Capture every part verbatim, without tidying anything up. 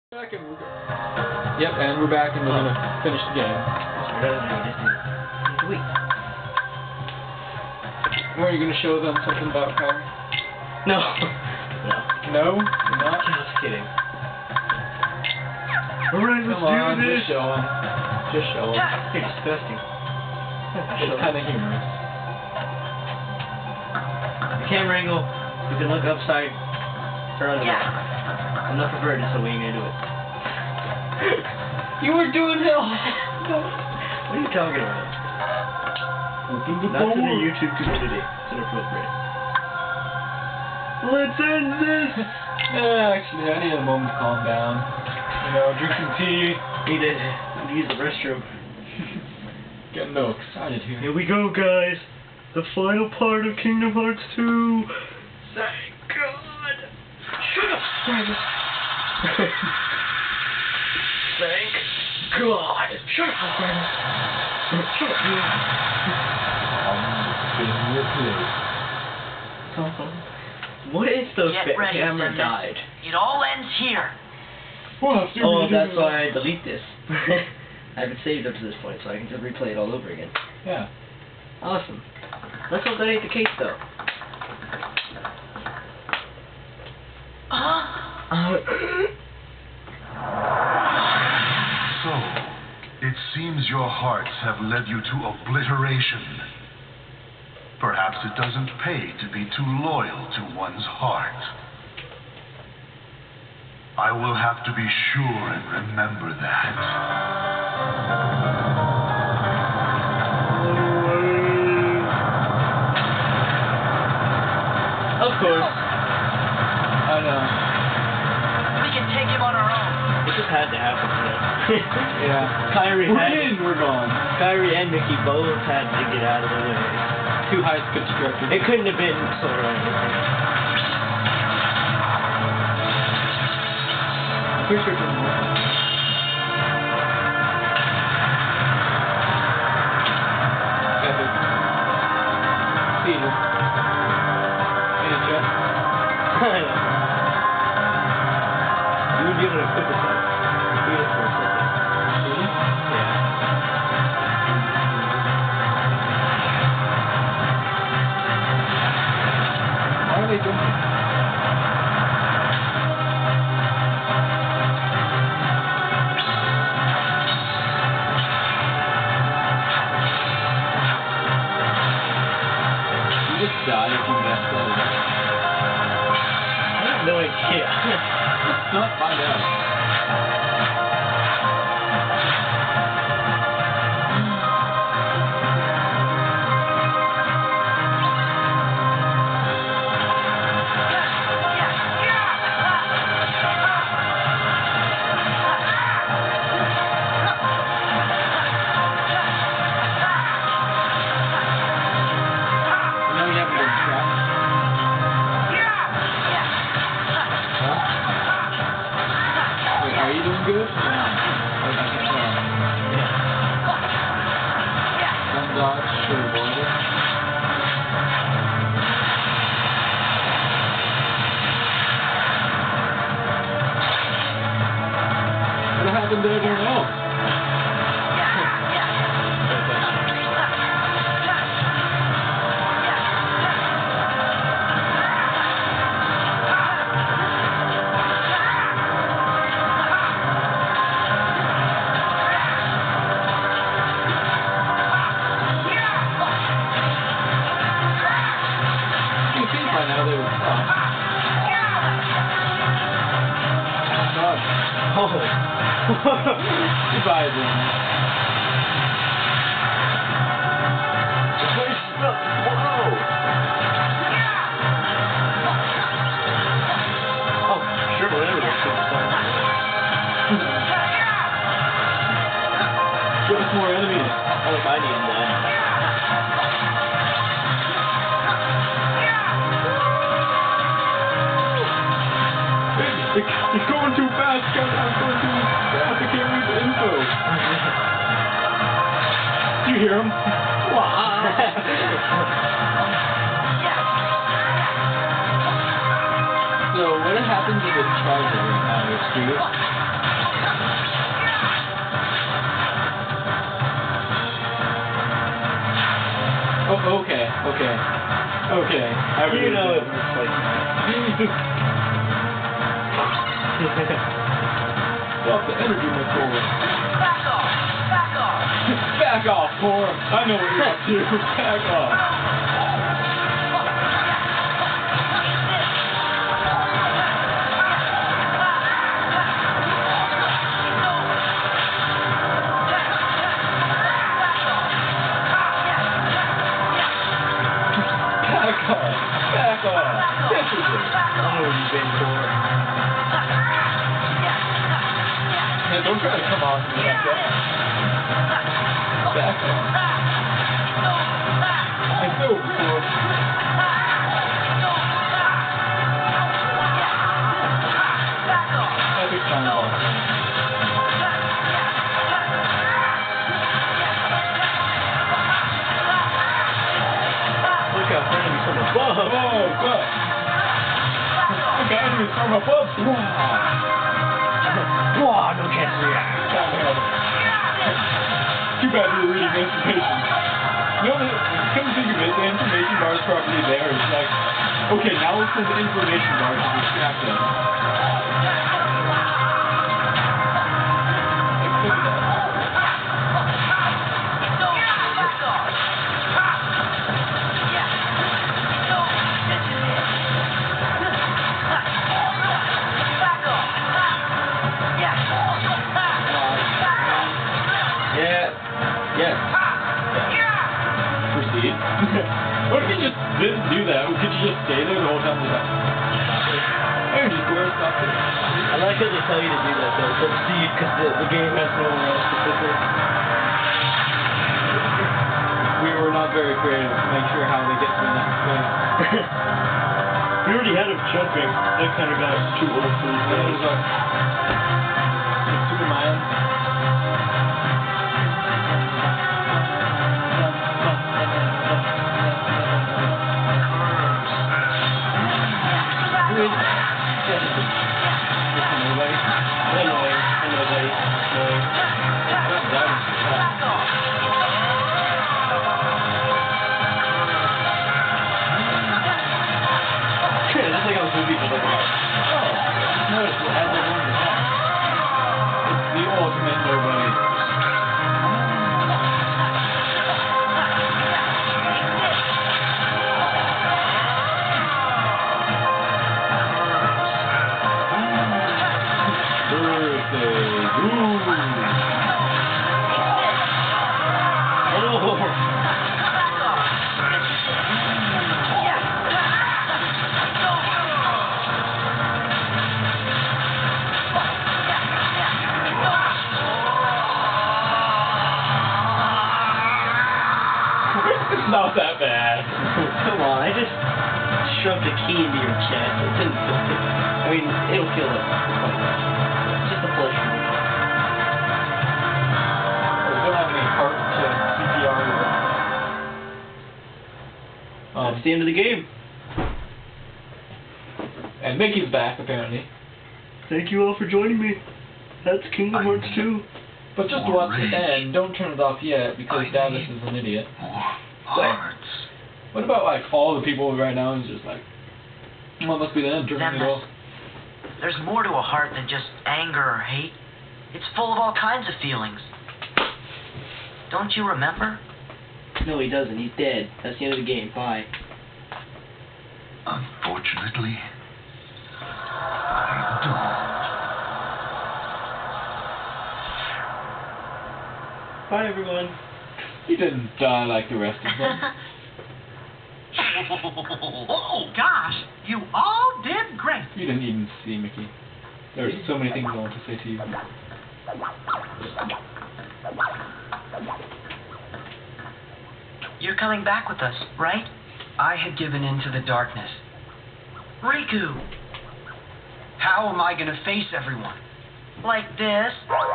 Back and we're yep, and we're back and we're gonna finish the game. Wait. Are you gonna show them something about Kyrie? No. No. No? You're not? Just kidding. Alright, let's Come on, do this. Just show them. Just show them. You're disgusting. It's kinda humorous. The camera angle, you can look upside or other way. Yeah. I'm not perverted, so we ain't gonna do it. You were doing it. What are you talking about? Open the Not to the door. YouTube community. It's inappropriate. Let's end this! Yeah, actually, I need a moment to calm down. You know, drink some tea. Need to, need to use the restroom. Getting no excited here. Here we go, guys. The final part of Kingdom Hearts two. Thank God. Shut up, Simon. Thank God. Shut up, Simon. Shut up, you. What if the Get fa- ready, camera Simon. died? It all ends here. Well, Oh, that's why I delete this. I haven't saved up to this point, so I can just replay it all over again. Yeah. Awesome. Let's hope that ain't the case, though. Huh? So, it seems your hearts have led you to obliteration. Perhaps it doesn't pay to be too loyal to one's heart. I will have to be sure and remember that. Of course. I know. We can take him on our own. It just had to happen, you know? Yeah. Kyrie We're had... in, we're gone. Kyrie and Mickey both had to get out of the way. Two high constructed. It couldn't have been Sora and Mickey. I'm pretty sure it didn't work. Epic. Peter. Hey, Jeff. You would be able to put this up. Do this for a second. Really? Yeah. Why are they jumping? You just die if you mess that up. I have no idea. Let's not find out. Now you have to go trap. Huh? Wait, are you doing good? Or not? Or I can tell. One dodge should avoid it. What happened to everyone else? You think by now they would stop. God. Oh. Goodbye, then. Oh, sure, whatever. That's good stuff. Give us more enemies. Oh, if I need that. You're going too fast, Kevin. I'm going too fast. I can't read the info. Do you hear him? Wow. So, what happens if it charges right now? It's screwed? Okay. I You know it. Stop the energy missile. Back off! Back off! Back off, Core. I know what you're up to. Back off. Back off. Back off. This is it. I know what you've been for. Hey, don't try to come on to me like that. Back off. I know, Core. Epic time off. Look out, enemies from above. Oh, God. Look at enemies from above. Whoa, no chance to react. Too bad we were reading information. You know, come to think of it, the information bar is probably there. It's like, okay, now let's send the information bar to distract them. Like, look at that. Yeah. Yes. Proceed. What if you just didn't do that? Could you just stay there the whole time? Like, I can just go and stop it. I like how they tell you to do that though. Proceed, because the, the game has nowhere else to put it. We were not very creative to make sure how they get to the next place. We already had him jumping. That kind of got us too old for these It days. was like, it's super mild. It's not that bad. Come on, I just shoved a key into your chest. It didn't kill it. I mean, it'll kill it. It's just a flesh wound. We don't have any heart to C P R with. Um, That's the end of the game. and Mickey's back, apparently. Thank you all for joining me. That's Kingdom Hearts two. But just watch the end. Don't turn it off yet, because Davis is an idiot. Hearts. What about, like, all the people right now is just like, well, it must be the end, turning Then it there's, off. there's more to a heart than just anger or hate. It's full of all kinds of feelings. Don't you remember? No, he doesn't. He's dead. That's the end of the game. Bye. Unfortunately, I don't. Bye, everyone. He didn't die like the rest of them. Oh, gosh, you all did great. You didn't even see Mickey. There's so many things I want to say to you. You're coming back with us, right? I had given in to the darkness. Riku, How am I going to face everyone? like this?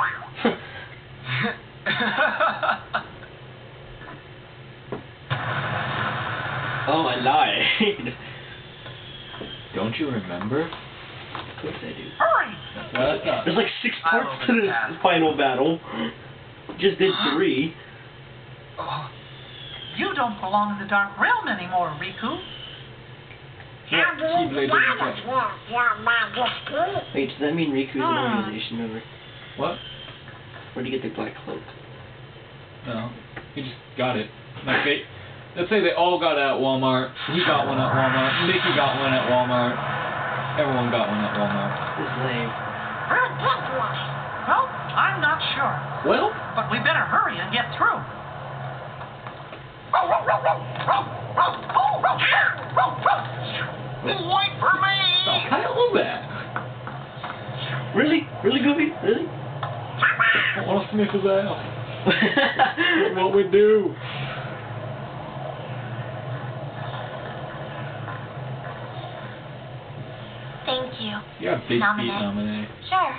Oh, I lied. Don't you remember? Of course I do. Hurry! That's what I thought. There's like six I parts will to this pass. final battle. Just did three. Oh, You don't belong in the Dark Realm anymore, Riku. Yeah, Keyblade doesn't count. Wait, does that mean Riku's an Hmm. organization member? What? Where'd you get the black cloak? No, he just got it. Like they, let's say they all got it at Walmart. He got one at Walmart. Mickey got one at Walmart. Everyone got one at Walmart. This is lame. Well, I'm not sure. Well, But we better hurry and get through. Wait for me! the hell was that? Really? Really, Goofy? Really? I want to sniff his ass. What we do? Thank you. You got big feet, Nominate. nominate. Sure.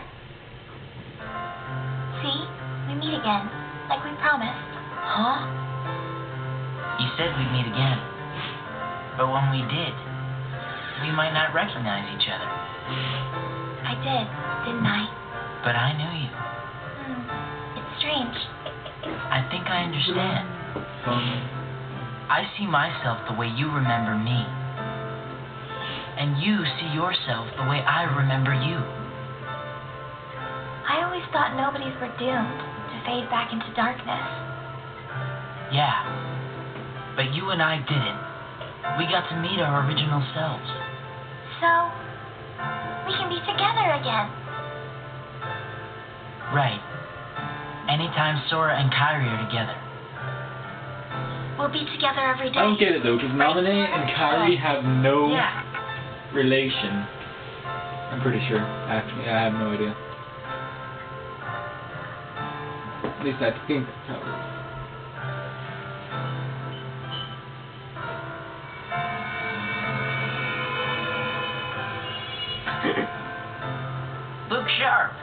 See? We meet again, like we promised. Huh? You said we'd meet again. But when we did, we might not recognize each other. I did, didn't I? But I knew you. Hmm. It's strange. I think I understand. Um, I see myself the way you remember me. And you see yourself the way I remember you. I always thought nobodies were doomed to fade back into darkness. Yeah. But you and I didn't. We got to meet our original selves. So, we can be together again. Right. Anytime Sora and Kairi are together. We'll be together every day. I don't get it though, because Nominate and Kairi have no Yeah. relation. I'm pretty sure. Actually, I have no idea. At least I think that's how it works. Look sharp.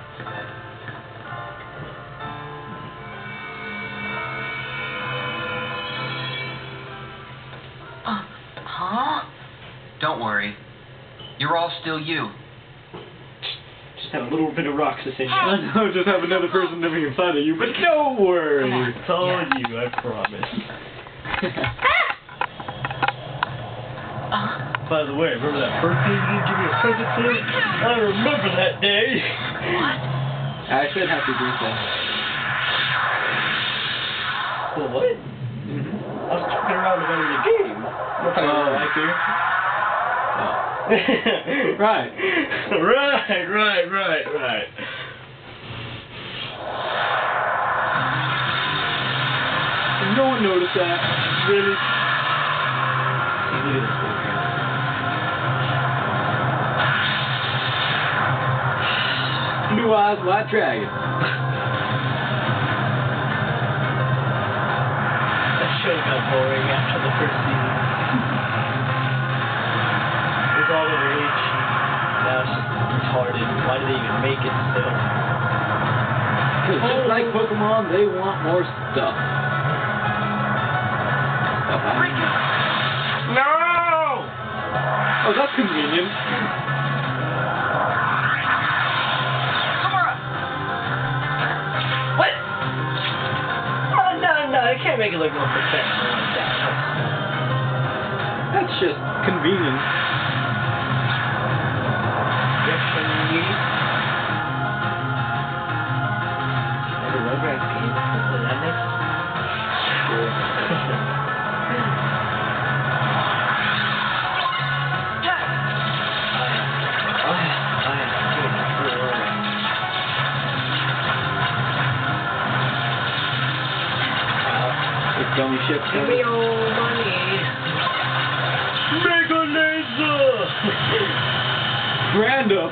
Uh, huh? Don't worry. You're all still you. Just have a little bit of Roxas in you. I know, just have another person living inside of you, but don't worry. I told Yeah. you, I promise. Uh, By the way, remember that first day you didn't give me a present for? I remember that day. what? I said happy birthday. Well, what? Mm-hmm. I was talking around about the game. What kind of like here? Right. right, right, right, right. No one noticed that. Really? See, look at this thing here. Blue eyes, white dragon. That show got boring after the first season. It was all over age. Now it's just retarded. Why did they even make it still? Because just like Pokemon, they want more stuff. Stuff I mean. No! Oh, that's convenient. What? Oh, no, no, I can't make it look more professional like that. That's just convenient. Yes, convenient. Remember Rugrats game? Was that next? Sure. Gummy ships. Give me your money. Mega laser. Random.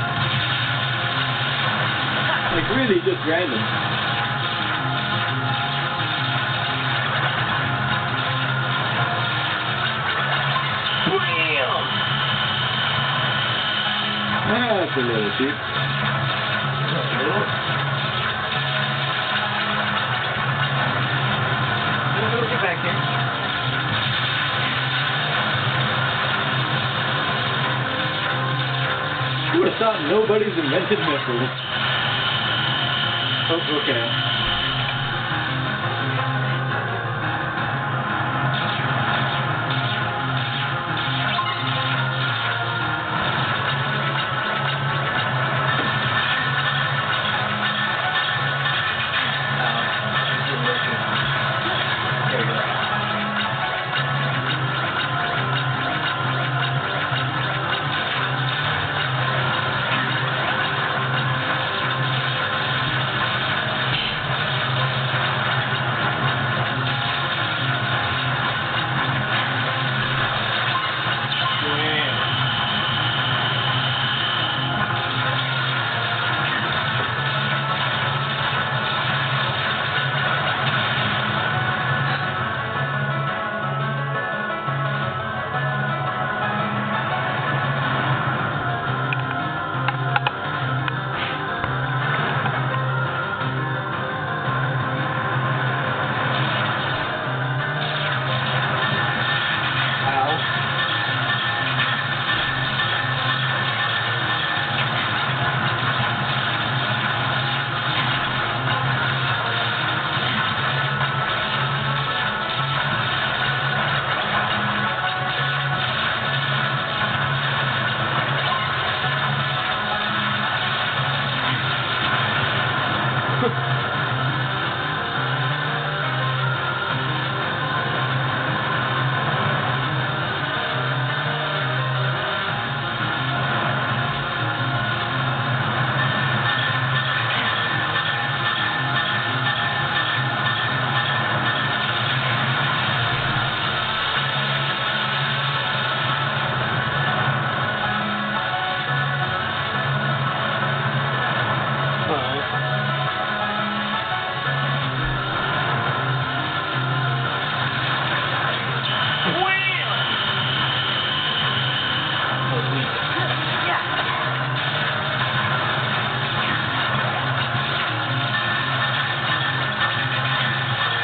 Like really just random. Bam. That's a little cheap. Get back here. Who would have thought nobody's invented missiles? Oh, okay.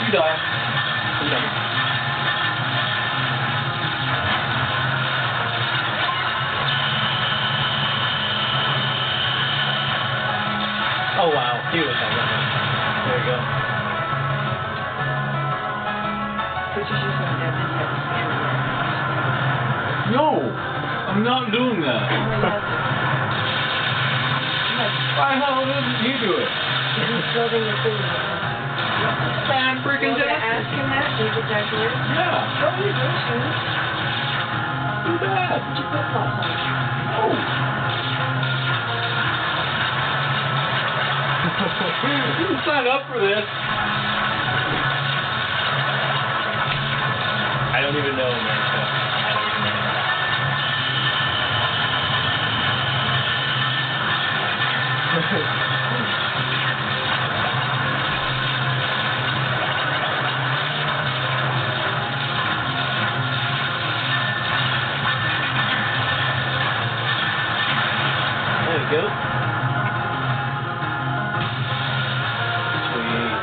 You die. I'm done. Oh wow, he was that one. There we go. No! I'm not doing that. Why the hell didn't you do it? Fan freaking Well, tastic. ask him that, leave it back here. Yeah. Oh, you do, too. Too bad. Put your flip-flops on. Oh. You didn't sign up for this. I don't even know, man. So I don't even know. There we go. Sweet.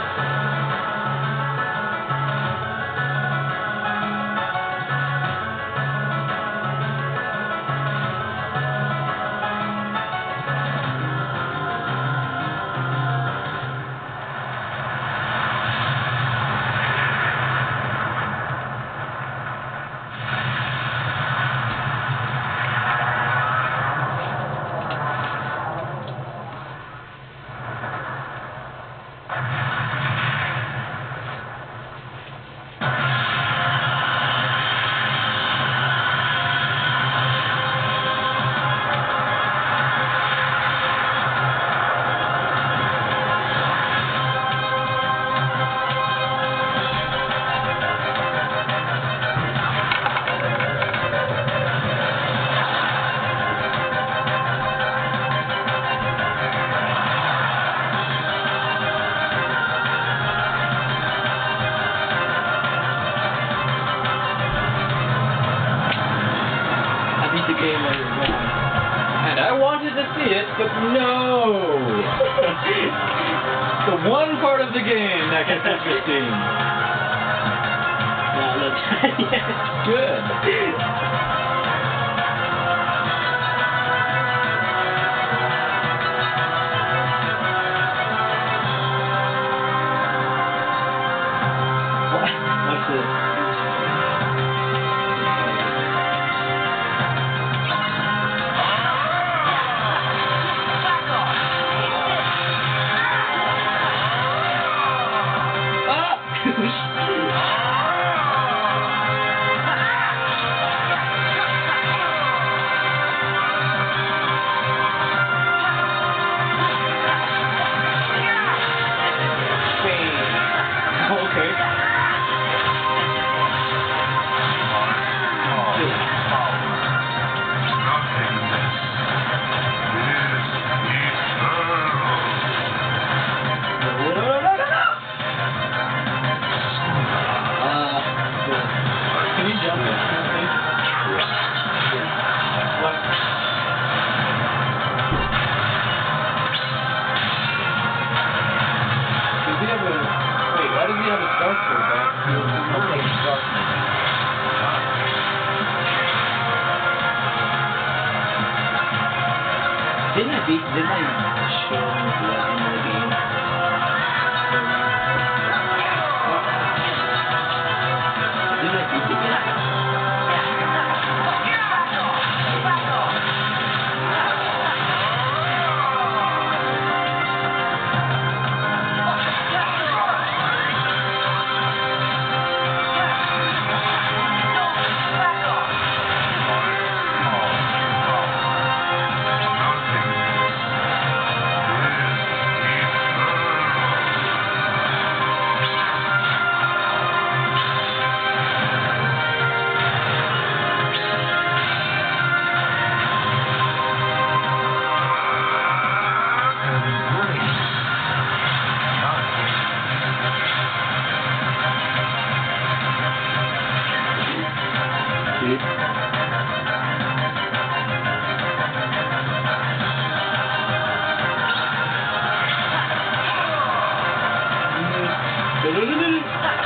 The game later on. And I wanted to see it, but no! The one part of the game that gets interesting. Not enough time yet. Good. What? What's this? Why does he have a scarf for that? He looks like a scarf. Didn't I beat, didn't I show him the end of the game? Didn't I beat the game? Dude.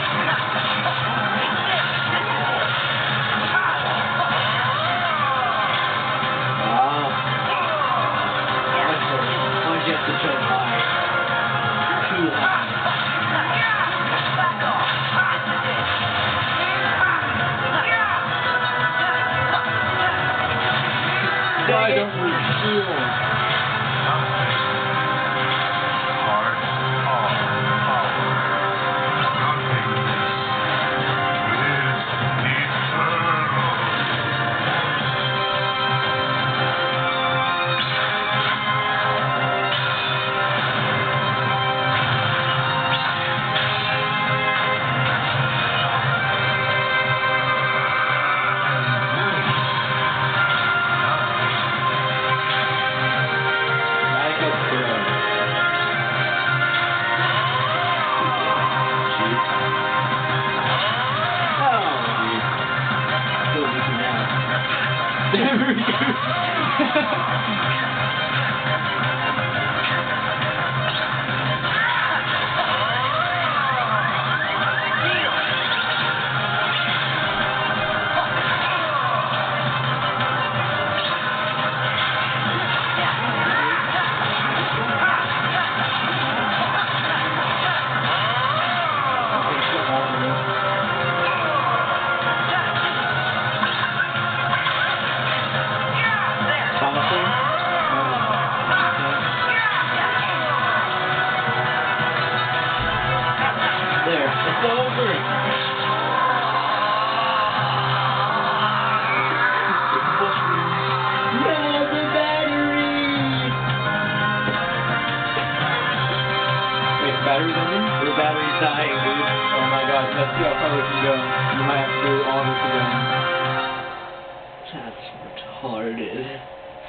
battery dying? Your battery's dying, dude. Oh my gosh, let's see how far we can go. You might have to do all this again. That's retarded.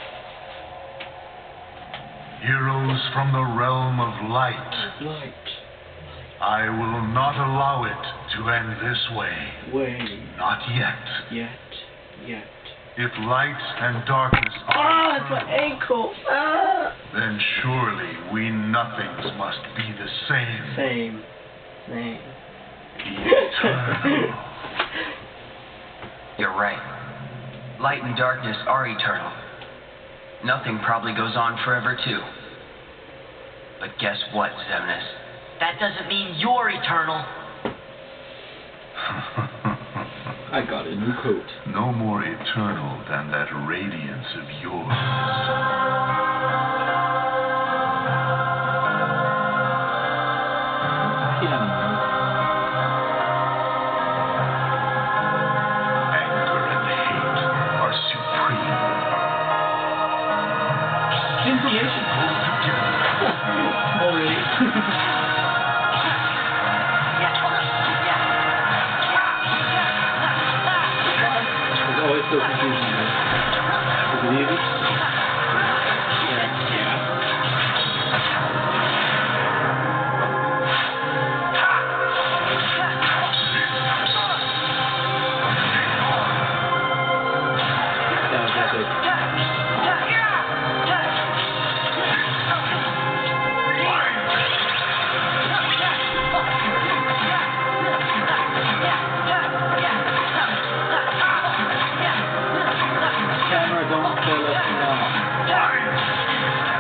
Heroes from the realm of light. Light. I will not allow it to end this way. Way. Not yet. Yet. Yet. If light and darkness Ah, are it's my eternal, ankle. Ah. then surely we nothings must be the same. Same. Same. Eternal. You're right. Light and darkness are eternal. Nothing probably goes on forever, too. But guess what, Xemnas? That doesn't mean you're eternal. I got a new coat. No more eternal than that radiance of yours. Piano note. Anger and hate are supreme. Information. Go together. Already. There's always still confusion there. Is it easy? That was epic. Camera, don't fail us now.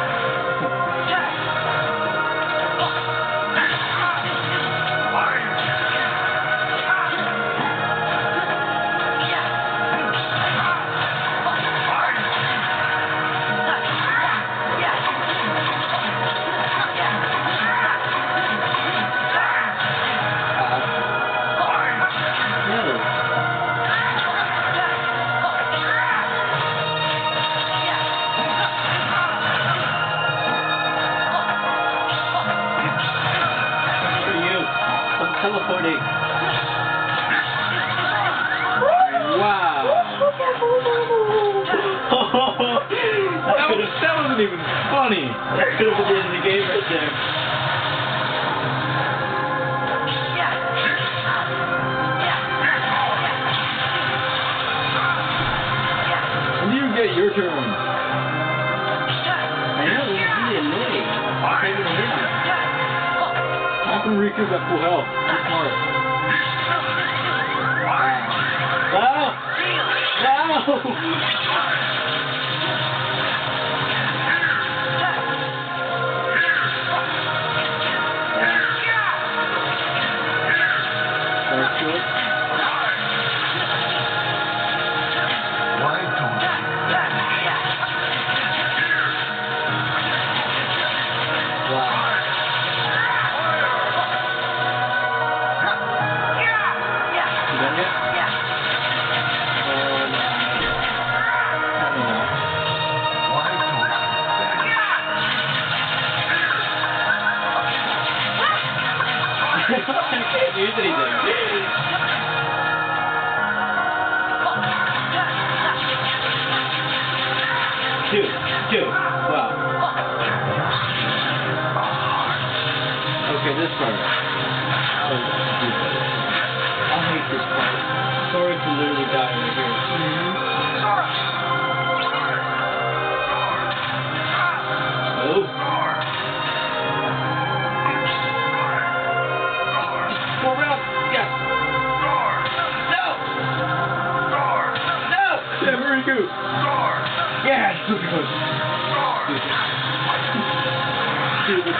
For you. I'm teleporting. Wow. that That, could was, have that wasn't even funny. that could have been the end of the game right there. When do you get your turn? I know, this is really annoying. I'm taking a hit. How come Riku got full health? He's smart. No! No! Dark Sword. Why don't you? Wow. You done yet? Um, Probably not. Why don't you? I can't use anything. Two. Two. Wow. Okay, this part. Oh, this part. I hate this part. Sora can literally die right here. Oh. Four rounds. Yes. No. No. Yeah, Riku. Yes. Stupid. Stupid.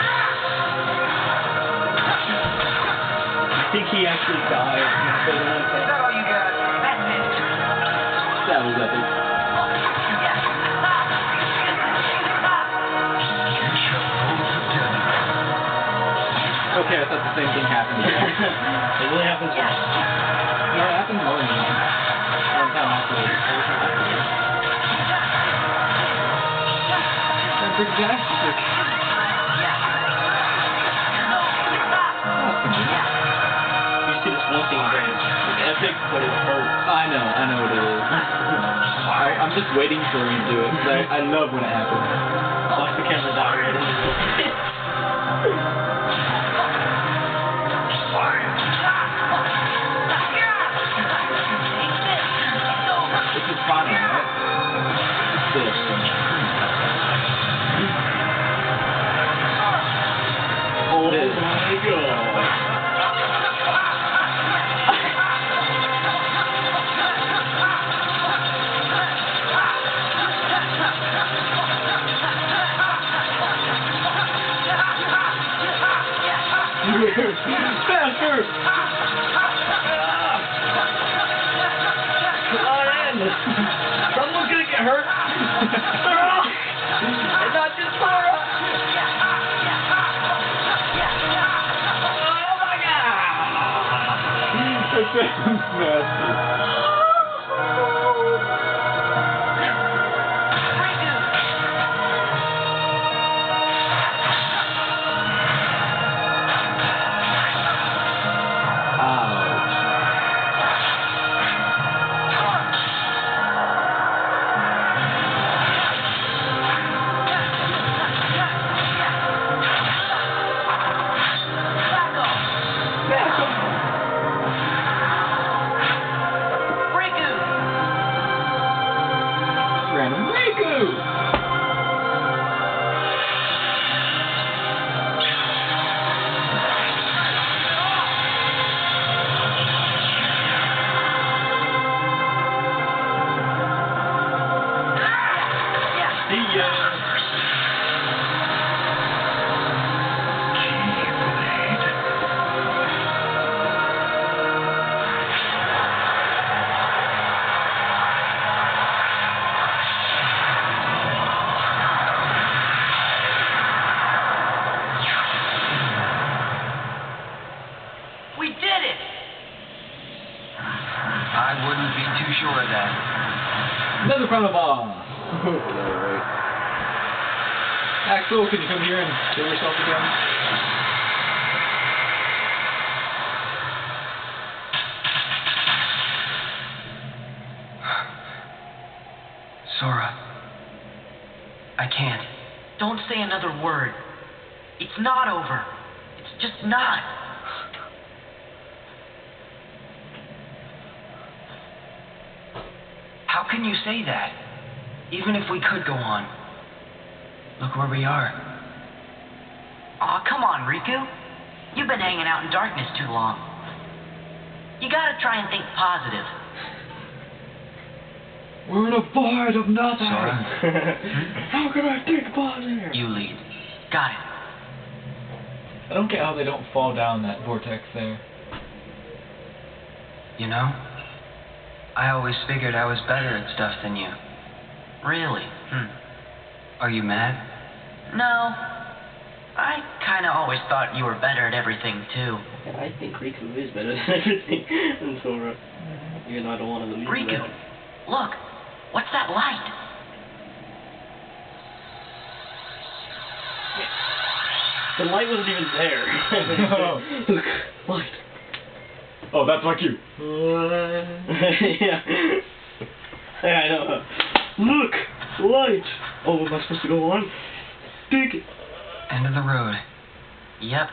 I think he actually died. Is that all you got? That's it. That was epic. You shall go together. Okay, I thought the same thing happened here. It really happens once. No, it happened more than once. One time afterwards. Every time afterwards. That's exactly. just waiting for him to do it, 'cause I, I love when it happens. Watch the camera die already. This is final, right? This. Oh This. my god. Faster! Come on in! Someone's gonna get hurt! Sora! And not just Sora! Oh my god! That sounds nasty. Another chrono ball! Alright. Axel, can you come here and kill yourself again? Sora. I can't. Don't say another word. It's not over. It's just not. How can you say that? Even if we could go on. Look where we are. Aw, come on, Riku. You've been hanging out in darkness too long. You gotta try and think positive. We're in a void of nothing! Sora? How can I think positive? You lead. Got it. I don't get how they don't fall down that vortex there. You know, I always figured I was better at stuff than you. Really? Hmm. Are you mad? No. I kinda always thought you were better at everything, too. I think Riku is better than everything than Sora. Even though I don't want to believe Riku, that. look. What's that light? The light wasn't even there. No. Look, light. Oh, that's like you. Yeah. Yeah, I know. Look, light. Oh, am I supposed to go on? Dig it. End of the road. Yep.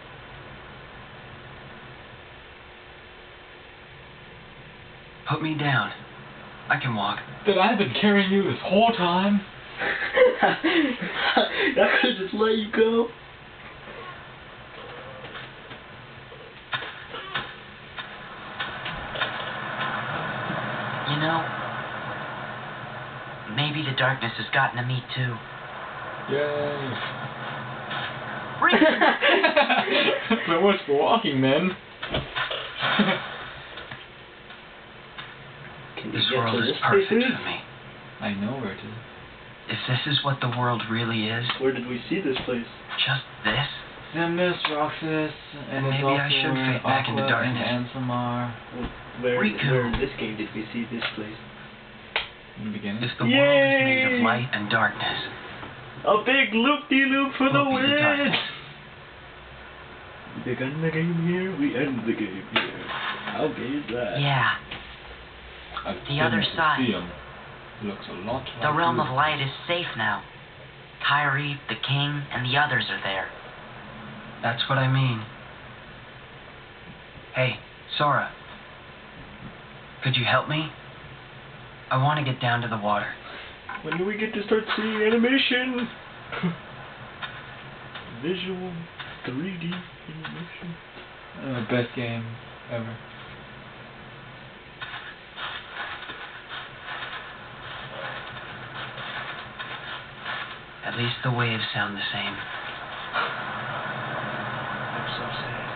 Put me down. I can walk. That I've been carrying you this whole time? I could just let you go. You know, maybe the darkness has gotten to me, too. Yay. Riku! So much for walking, then. Can This you get world to is this perfect place? for me. I know where it is. If this is what the world really is, Where did we see this place? just this, Xemnas, Roxas, and Maybe it's I also should where fade back into Aqua darkness. and Ansamar. Where, Riku. where in this game did we see this place? In the beginning. if the world is made Yay! of light and darkness, A big loop-de-loop for the What be the win! darkness? We begin the game here, we end the game here. How gay is that? Yeah. I've The been other to side. see 'em. Looks a lot like The realm you. of light is safe now. Kyrie, the king, and the others are there. That's what I mean. Hey, Sora. Could you help me? I want to get down to the water. When do we get to start seeing animation? Visual three D animation. Uh, best game ever. At least the waves sound the same. I'm so sad.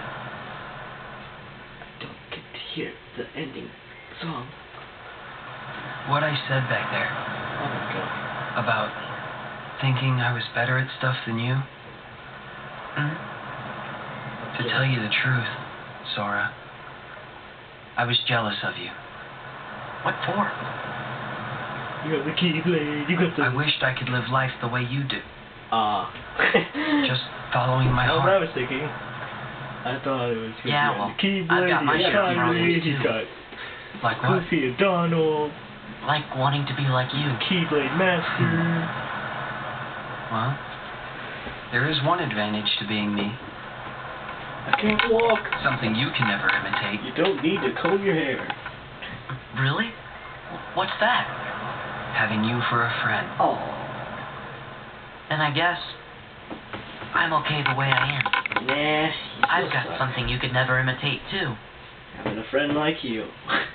I don't get to hear the ending song. What I said back there Oh my god. about thinking I was better at stuff than you. Hmm? To tell you the truth, Sora, I was jealous of you. What for? You got the Keyblade, you got the... I wished I could live life the way you do. Ah. Just following my That's what I heart. was thinking. I thought it was because Yeah, he well, had the Keyblade, I've got my he had share of Kyrie, problems, he too. got Like what? Goofy and Donald, Like wanting to be like you. Keyblade Master. Well, there is one advantage to being me. I can't walk. Something you can never imitate. You don't need to comb your hair. Really? What's that? Having you for a friend. Oh. Then I guess I'm okay the way I am. Nah. I've got something you could never imitate, too. Having a friend like you.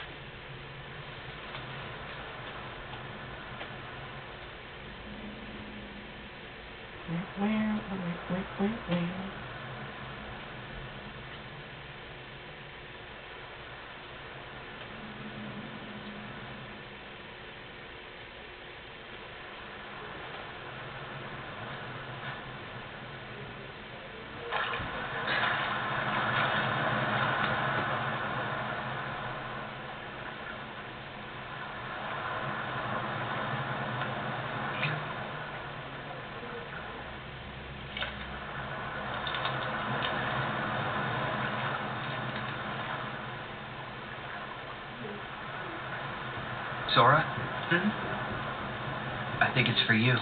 Sora, Hmm? I think it's for you.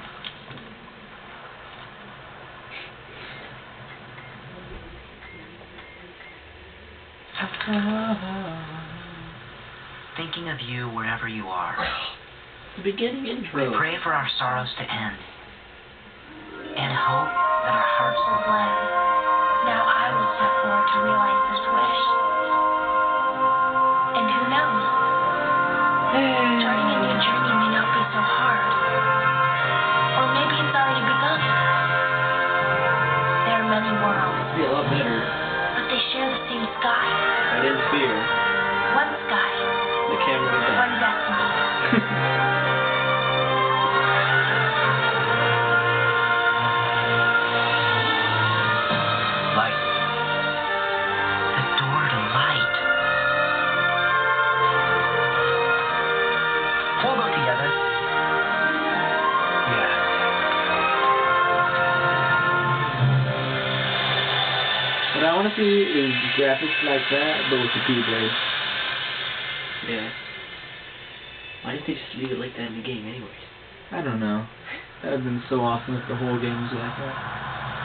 Thinking of you wherever you are. The beginning intro. We pray for our sorrows to end. And hope that our hearts will blend. Now I will step forward to realize this wish. And who knows? Starting a new journey may not be so hard. Or maybe it's already begun. There are many worlds, It'd be a lot better. but they share the same sky. I didn't fear. One sky, The camera went down. one destiny. Light. The door to light. We'll go together. Yeah. What I want to see is graphics like that, but with the Keyblade. Yeah. Why didn't they just leave it like that in the game anyways? I don't know. That would have been so awesome if the whole game was like that.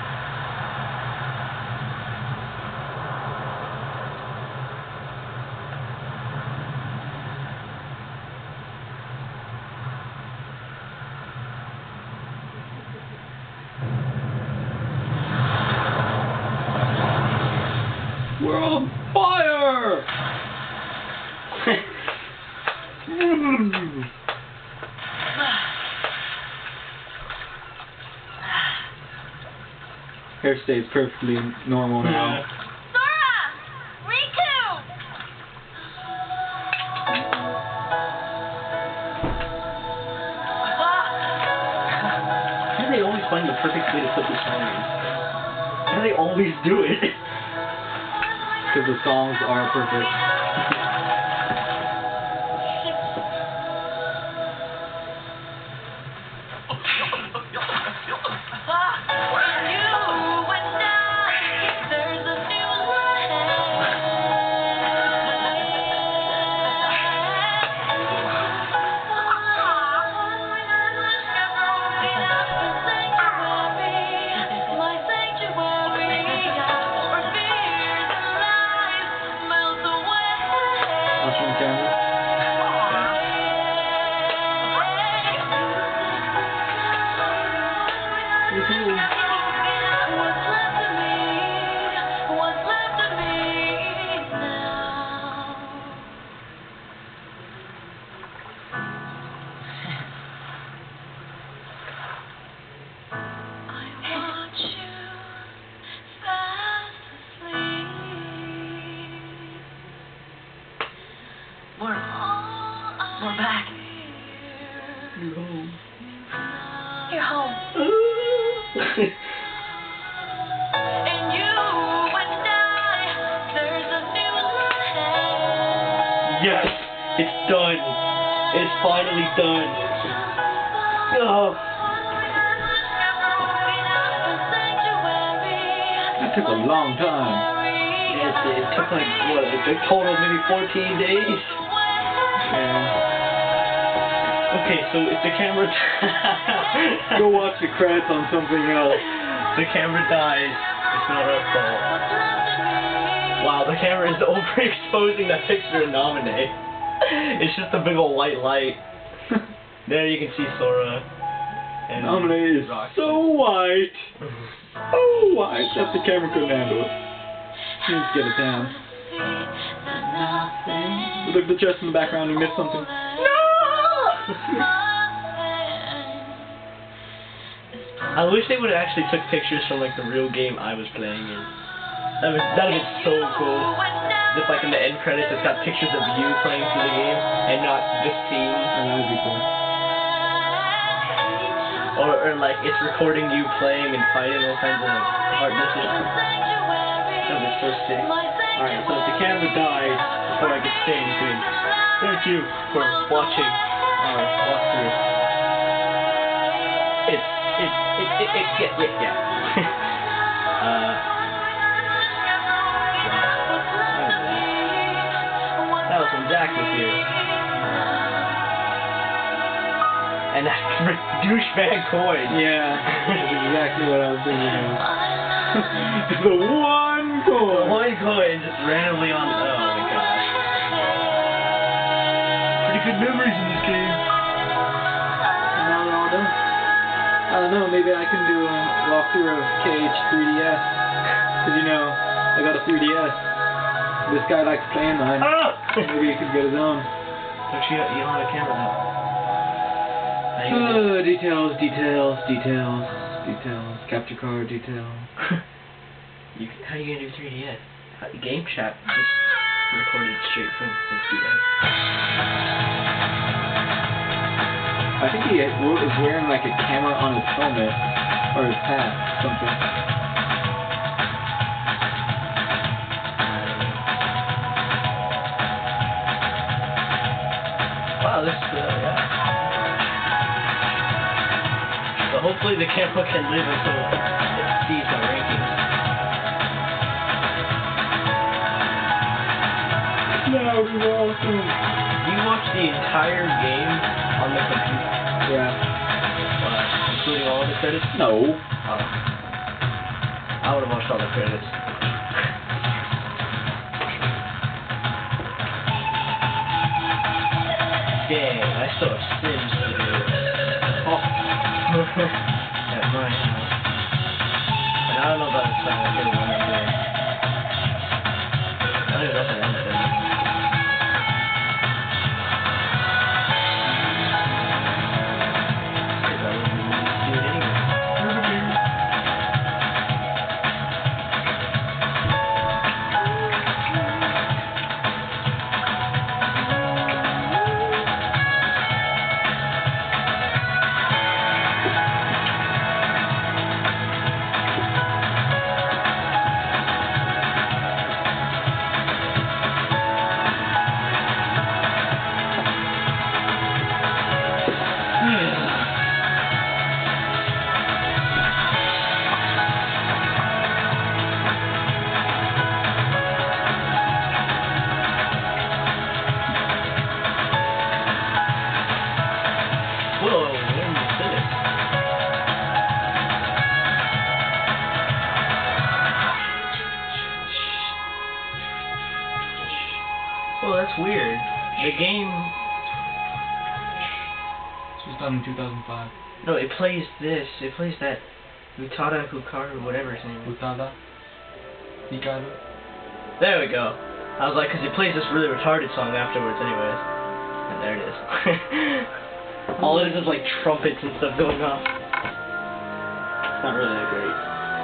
We're on fire! Hair stays perfectly normal now. Sora! Riku! How do they always find the perfect way to put the song in? How do they always do it? Because the songs are perfect. Yes! It's done! It's finally done! Oh! That took a long time. Yes, it took like, what, a total of maybe fourteen days? Yeah. Okay, so if the camera... Go watch the credits on something else. The camera dies, it's not our fault. Wow, the camera is overexposing that picture in Nominate. It's just a big old white light. There you can see Sora. And Nominate is so white. Oh, white. That the camera couldn't handle it. She needs to get it down. Look at the chest in the background, you missed something. I wish they would have actually took pictures from like the real game I was playing in. That would that'd have been so cool. Just like in the end credits, it's got pictures of you playing through the game and not this scene. Oh, that would be cool. Or, or like it's recording you playing and fighting all kinds of art missions. That would be so sick. Alright, so if the camera dies before I get to say anything, thank you for watching our walkthrough. It's it it it it yeah yeah yeah. uh That was when Zach was here. And that douchebag coin. Yeah, that's exactly what I was thinking of. The one coin! One coin just randomly on. Oh my gosh. Pretty good memories in this game. Now they're all done. I don't know, maybe I can do a walkthrough of K H three D S. Because you know, I got a three D S. This guy likes playing mine. Ah! Maybe he could get his own. Don't you, you don't have a camera now. Uh, details, details, details, details. Capture card, detail. You, how are you gonna do three D S? How, game chat just recorded straight from the three D S. I think he was wearing like a camera on his helmet or his hat, something. Wow, this, uh, yeah. So hopefully the camera can live until it sees my rankings. That would be awesome. You watch the entire game on the computer? Yeah. Uh, including all the credits? No. Oh. I would have watched all the credits. Dang, I still have Sims to do. Oh. At my house. And I don't know about the sound of the one I'm doing. I don't even know if I want to do it. Because I wouldn't do it anyway. Whoa, when did you finish? Oh, that's weird. The game... This was done in two thousand five. No, it plays this. It plays that Utada Hikaru, whatever his name is. Utada? Hikaru? There we go. I was like, because it plays this really retarded song afterwards anyways. And there it is. All it is is like trumpets and stuff going off. It's not really that great.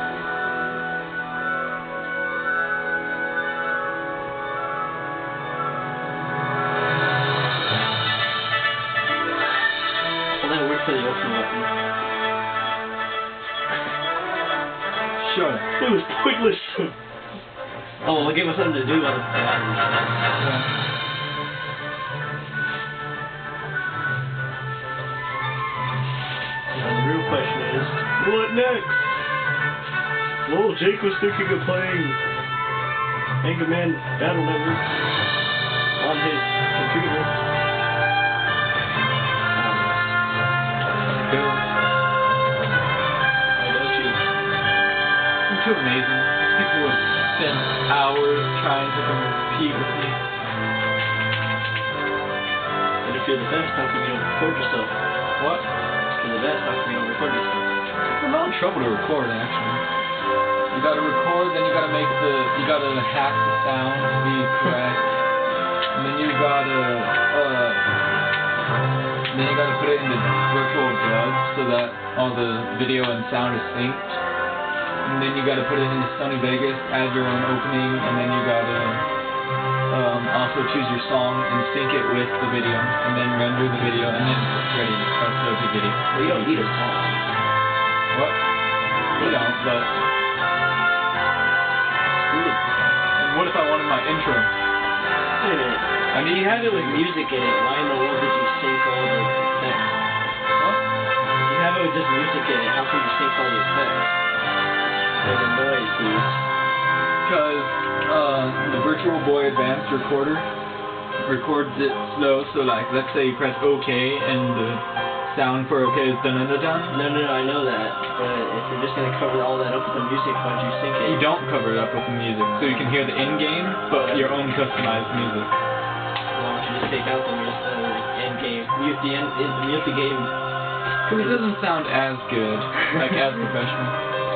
Well, that worked for the open weapon. Shut up. It was pointless. Oh, well, give us something to do on the next? Well, Jake was thinking of playing Mega Man Battle Network on his computer. Cool. Why don't you? I'm too amazing. People would spend hours trying to compete with me. And if you're the best, how come you don't record yourself? What? If you're the best, how come you don't record yourself? It's not trouble to record, actually. You gotta record, then you gotta make the, you gotta hack the sound to be correct. And then you gotta, uh, then you gotta put it in the virtual dub so that all the video and sound is synced. And then you gotta put it into Sony Vegas, add your own opening, and then you gotta um, also choose your song and sync it with the video, and then render the video, and then it's ready to upload the video. Well, you don't need a song. What? You don't, but... And what if I wanted my intro? Wait a minute. I mean, You have it with music in it. Why in the world did you sync all the effects? What? You have it with just music in it. How come you sync all the effects? There's a noise, dude. Because uh, the Virtual Boy Advanced Recorder records it slow, so like, let's say you press OK and the sound for OK is dun dun dun dun. No, no, no, I know that. But if you're just gonna cover all that up with the music, why don't you sync it? You don't cover it up with the music, so you can hear the in-game, but your own customized music. Why don't you just take out the music, uh, end game, mute the end, in, mute the game? Because it doesn't sound as good, like as professional.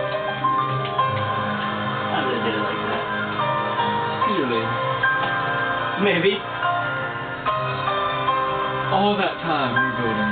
I would have did it like that. Really? Maybe. All that time you're voting.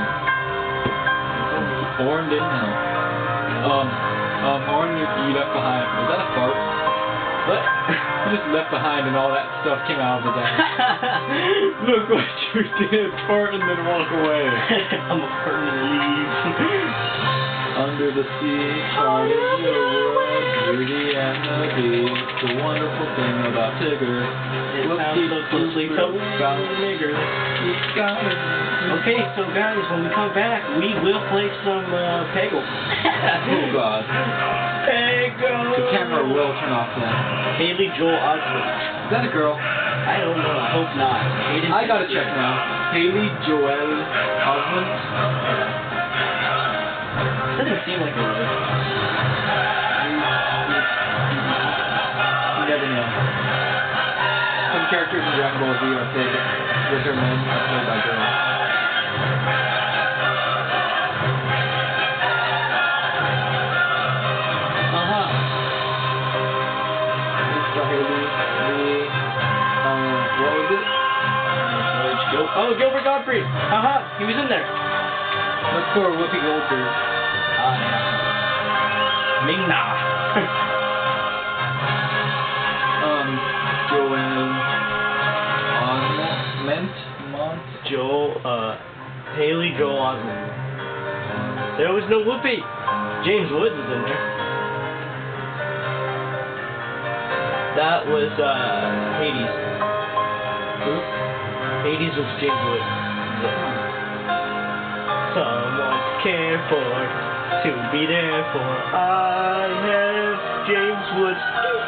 Orin didn't know. Um, um, Orin, you, you left behind. Was that a fart? What? You just left behind and all that stuff came out of the bag. Look what you did, fart and then walk away. I'm a fart and leave. Under the sea, part of your world, beauty and the beast. The wonderful thing about Tigger. It sounds so closely coupled about nigger. Okay, so guys, when we come back, we will play some uh, Peggle. Oh God. Peggle! The camera will turn off then. Haley Joel Osment. Is that a girl? I don't know, I hope not. Hayden I gotta check now. Haley Joel Osment. Doesn't seem like a word. You never know. Some characters in Dragon Ball Z are played with their men are played by girls. Uh-huh. Mister Haley, Lee, uh, what was it? Gil- oh, Gilbert Gottfried! Haha, he was in there. Let's score Whoopi Goldberg. Ah, yeah. Ming-Na. Um, Joel Osment? Mont? Joel, uh, Haley Joel Osment. There was no Whoopi. James Woods is in there. That was, uh, Hades. Who? Hades was James Woods. Yeah. Someone to care for, to be there for. I have James Woods.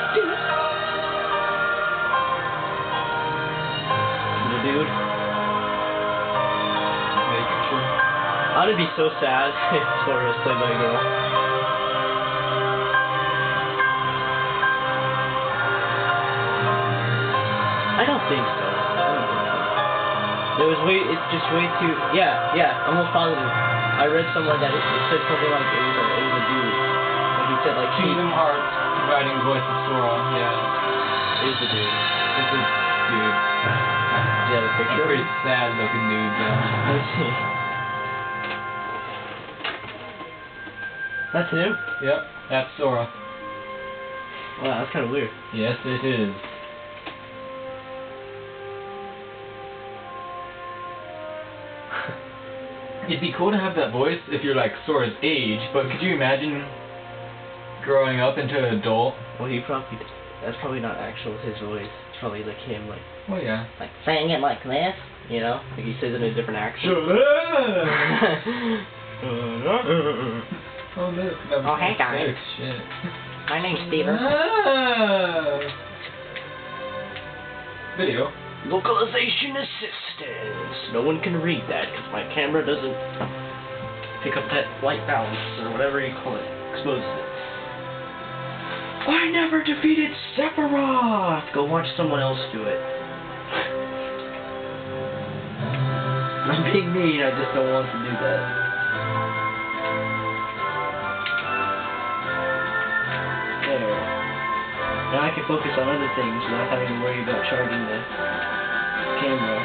The dude. Making sure. I'd be so sad if Sora was played by a girl. I don't think so. I don't think so. There was way, it's just way too, yeah, yeah, I'm almost positive. I read somewhere that it, it said something like it was a, it was a dude. And he said like, Kingdom Hearts, writing voice of Sora, yeah. it was a dude. It's a dude. Do you have a A picture? pretty sad looking dude, though. Let's see. That's him? Yep, that's Sora. Wow, that's kind of weird. Yes, it is. It'd be cool to have that voice if you're like Sora's age, but could you imagine growing up into an adult? Well, he probably, that's probably not actual his voice. It's probably like him, like, Well, yeah. like saying it like this, you know? Like he says it in a different accent. Oh, look. Number Oh, hey, guys. six. Shit. My name's Steven. Ah. Video. Localization assistance. No one can read that because my camera doesn't pick up that white balance or whatever you call it. Exposes it. I never defeated Sephiroth! Go watch someone else do it. I'm being mean, I just don't want to do that. There. Now I can focus on other things without having to worry about charging the camera.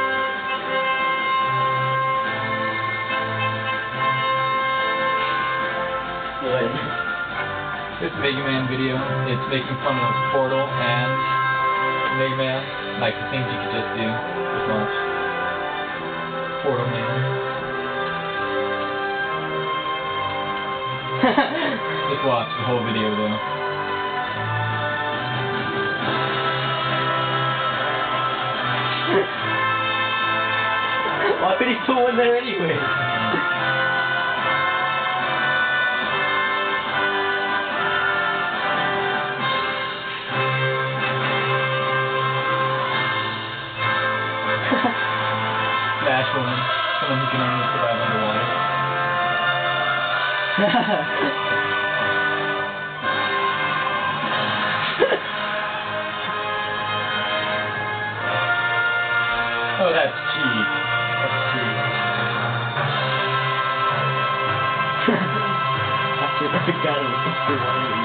What? This Mega Man video, it's making fun of Portal and Mega Man, like the things you could just do. Just watch. Portal Man. Just watch the whole video though. Why would he put one there anyway? Smash woman. Someone who can only survive underwater. Oh, that's cheap. That's cheap. After I got it with Mister Wiley.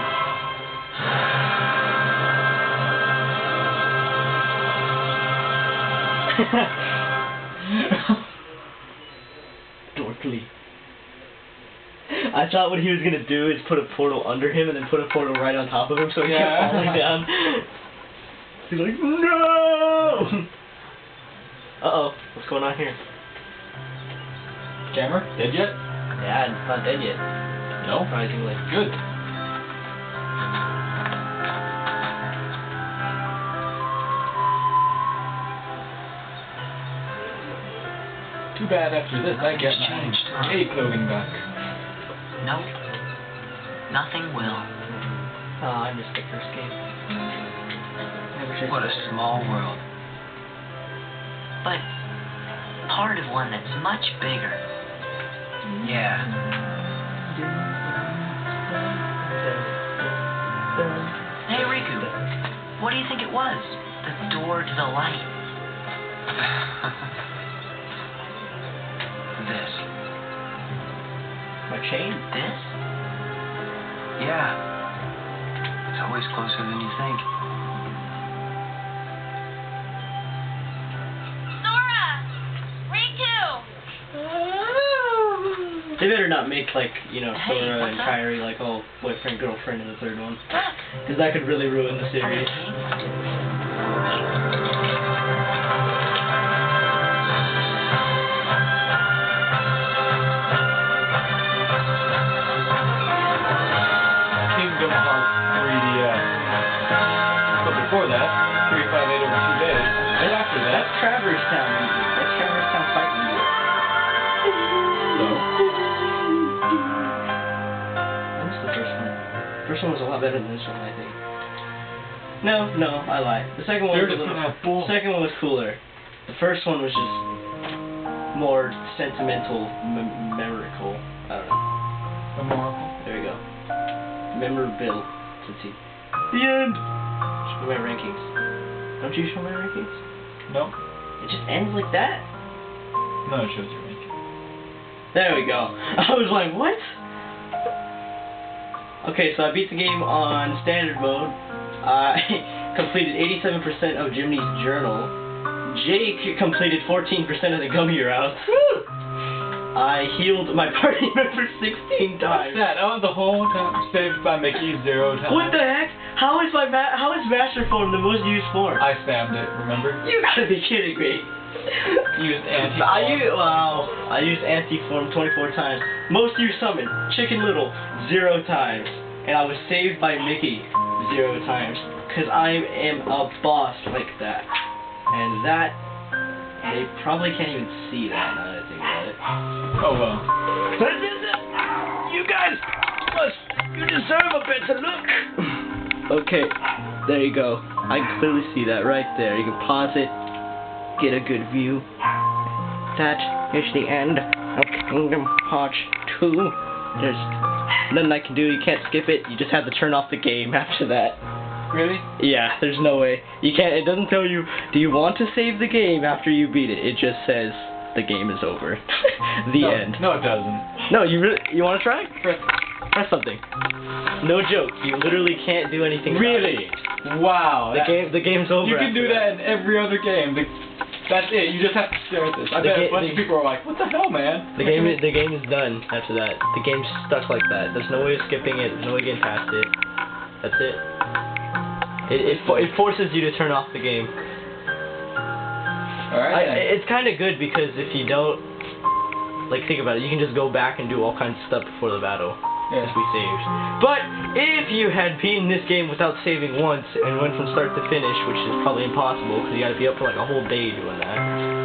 Dorkly. I thought what he was gonna do is put a portal under him and then put a portal right on top of him so he Yeah. kept falling down. He's like, no! Uh-oh, what's going on here? Camera? Dead yet? Yeah, it's not dead yet. No. Surprisingly. Good. Too bad after this I get my Changed, huh? A clothing back. Nope. Nothing will. Oh, I missed the first game. I wish I What a saw it. small world. But part of one that's much bigger. Yeah. Hey, Riku. What do you think it was? The door to the light. This. My chain? This? Yeah. It's always closer than you think. Sora! Riku! They better not make, like, you know, Hey, Sora what's and up? Kairi, like, oh, boyfriend, girlfriend in the third one. Look. Because that could really ruin the series. Kingdom Hearts three D S. But before that, three five eight over two days. And after that, That's Traverse Town music. That's Traverse Town fight music. so, What was the first one? First one was a lot better than this one, I think. No, no, I lied. The second one third was is a little. not full. The second one was cooler. The first one was just more sentimental, mem- memorical. I don't know. Memorial. There we go. Memorable. Let's see. The end. Show my rankings. Don't you show my rankings? No? It just ends like that. No, it shows your link. There we go. I was like, what? Okay, so I beat the game on standard mode. I completed eighty-seven percent of Jimny's journal. Jake completed fourteen percent of the gummy routes. I healed my party member sixteen times. What's that? I was the whole time saved by Mickey zero times. What the heck? How is my ma- how is Master Form the most used form? I spammed it, remember? You gotta be kidding me. Used anti I used, wow. I used anti-form twenty-four times. Most used summon, Chicken Little, zero times. And I was saved by Mickey, zero times. Because I am a boss like that. And that, they probably can't even see that now that I think about it. Oh well. You You guys must, you deserve a better look. Okay, there you go. I can clearly see that right there. You can pause it, get a good view. That is the end of Kingdom Hearts two. There's nothing I can do. You can't skip it. You just have to turn off the game after that. Really? Yeah, there's no way. You can't. It doesn't tell you, do you want to save the game after you beat it? It just says the game is over. The no, end. No, it doesn't. No, you really, you want to try? Press, Press something. No joke. You literally can't do anything. Really? Wow. The that, game, the game's over. You can after do that in every other game. The, that's it. You just have to stare at this. I The bet ga- a bunch the- of people are like, "What the hell, man?" The game, the game is done after that. The game's stuck like that. There's no way of skipping it. There's no way of getting past it. That's it. It it, fo- it forces you to turn off the game. All right. I, it's kind of good because if you don't, like, think about it, you can just go back and do all kinds of stuff before the battle. Yeah. Because we saved. But if you had beaten this game without saving once and went from start to finish, which is probably impossible because you got to be up for like a whole day doing that,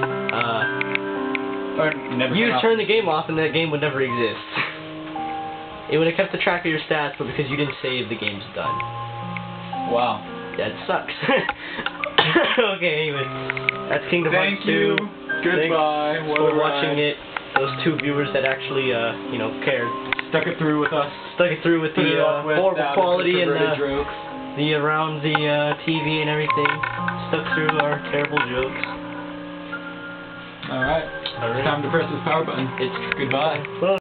uh, Or never you turn off- turn the game off and that game would never exist. It would have kept the track of your stats, but because you didn't save, the game's done. Wow. That sucks. Okay, anyway, that's Kingdom Thank Hearts two. you. Goodbye. Thanks What for a watching ride. it. Those two viewers that actually, uh, you know, cared. Stuck it through with us. Stuck it through with Put the it uh, up with horrible that, quality and perverted uh, jokes. the around the uh, T V and everything. Stuck through our terrible jokes. All right. All right. Time to press this power button. It's Goodbye. Well,